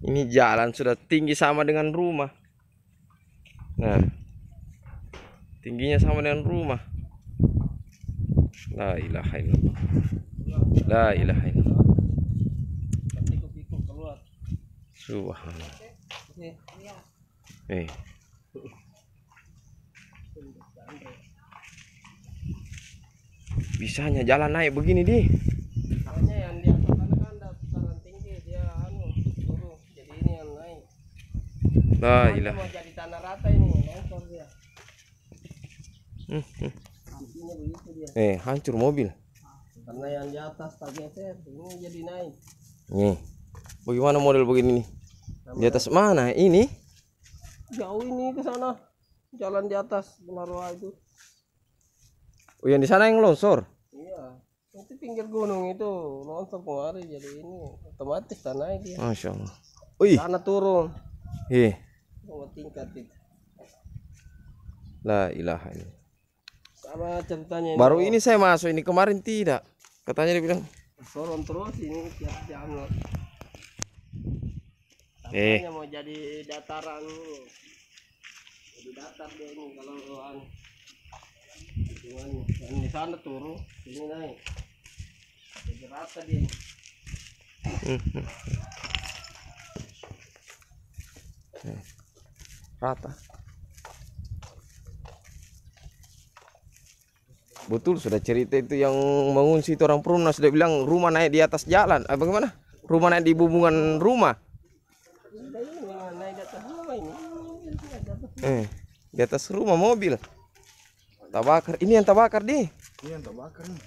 Ini jalan sudah tinggi sama dengan rumah. Nah, tingginya sama dengan rumah. La ilaha illallah. La ilaha illallah. Subhanallah. Bisanya jalan naik begini di. Soalnya yang di atas sana kan dataran tinggi, dia turun. Jadi ini yang naik. La ilaha. Mau jadi tanah rata ini, longsor dia. Intinya begitu dia. Hancur mobil. Karena yang di atas tak geser, ini jadi naik. Nih. Bagaimana model begini nih? Di atas mana? Ini? Jauh ini ke sana. Jalan di atas Belarwa itu. Oh, yang di sana yang longsor. Iya. Itu pinggir gunung itu longsor kemarin, jadi ini otomatis tanah dia. Masya Allah. Wih. Tanah turun. Sama tingkat itu. La ilaha illallah. Sama ceritanya ini. Baru ini saya masuk, ini kemarin tidak. Katanya dia bilang. Turun terus ini tiap jam loh. Katanya mau jadi dataran ini. Jadi datar dia ini kalau yang di sana turun, sini naik. Jadi rata dia. Rata. Betul, sudah cerita itu yang mengungsi itu orang Perumna sudah bilang rumah naik di atas jalan. Bagaimana? Rumah naik di bumbungan rumah. Naik di atas rumah ini. Di atas rumah mobil. Terbakar. Ini yang terbakar di. Ini yang terbakar nih.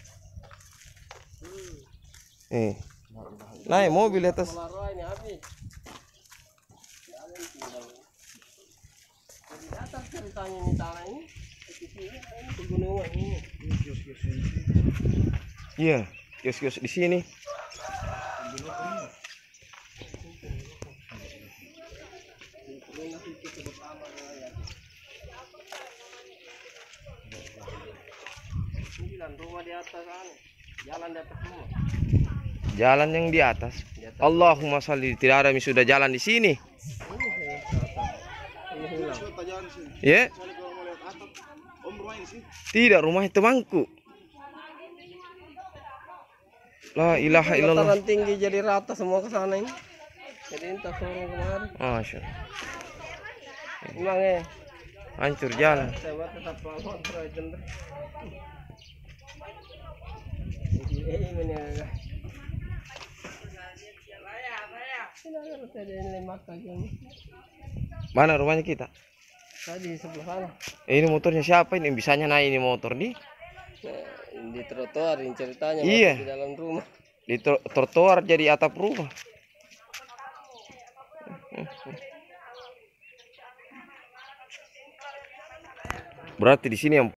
Naik mobil di atas. Belarwa ini habis. Di atas ceritanya ini tanah ini. Ini pegunungan ini. Kios-kios ini. Iya, kios-kios di sini. Rumah di atas sana. Jalan di atas rumah. Jalan yang di atas. Allahumma sholli, tidak ada sudah jalan di sini. Ya. Tidak, rumah itu bangku. La ilaha illallah. Dataran tinggi jadi rata semua ke sana ini. Jadi entah turun kemarin. Masya. Memang Hancur jalan. saya tetap lawan terus. Mana rumahnya kita? Tadi sebelah sana. Ini motornya siapa ini? Bisanya naik ini motor di? Di trotoar ini ceritanya. Iya. Di dalam rumah. Di trotoar jadi atap rumah. Berarti di sini yang